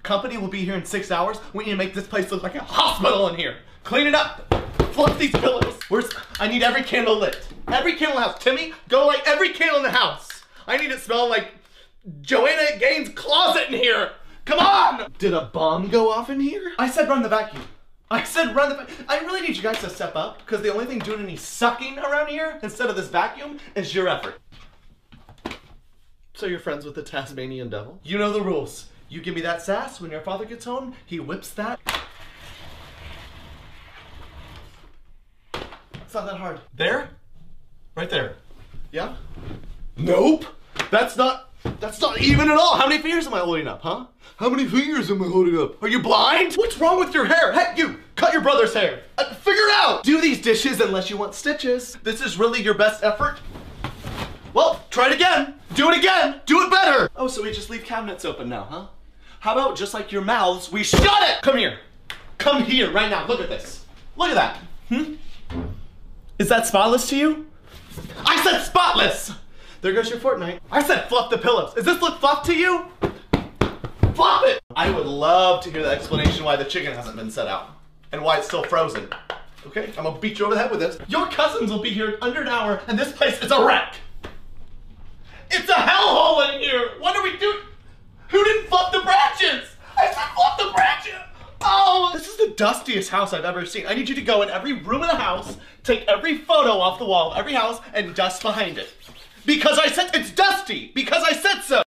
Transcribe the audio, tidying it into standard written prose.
Company will be here in 6 hours. We need to make this place look like a hospital in here. Clean it up. Fluff these pillows. I need every candle lit. Every candle in the house. Timmy, go light every candle in the house. I need it smelling like Joanna Gaines' closet in here. Come on! Did a bomb go off in here? I said run the vacuum. I said run the vacuum. I really need you guys to step up because the only thing doing any sucking around here instead of this vacuum is your effort. So you're friends with the Tasmanian devil? You know the rules. You give me that sass, when your father gets home, he whips that. It's not that hard. There? Right there. Yeah? Nope! That's not even at all! How many fingers am I holding up, huh? How many fingers am I holding up? Are you blind? What's wrong with your hair? Hey, you! Cut your brother's hair! Figure it out! Do these dishes unless you want stitches. This is really your best effort? Well, try it again! Do it again! Do it better! Oh, so we just leave cabinets open now, huh? How about just like your mouths, we shut it! Come here. Come here right now. Look at this. Look at that. Is that spotless to you? I said spotless! There goes your Fortnite. I said fluff the pillows. Does this look fluff to you? Fluff it! I would love to hear the explanation why the chicken hasn't been set out and why it's still frozen. Okay, I'm gonna beat you over the head with this. Your cousins will be here in under an hour and this place is a wreck. It's a hellhole in here. What are we doing? Who didn't fluff the branches? I said fluff the branches. Oh, this is the dustiest house I've ever seen. I need you to go in every room in the house, take every photo off the wall of every house, and dust behind it. Because I said it's dusty. Because I said so.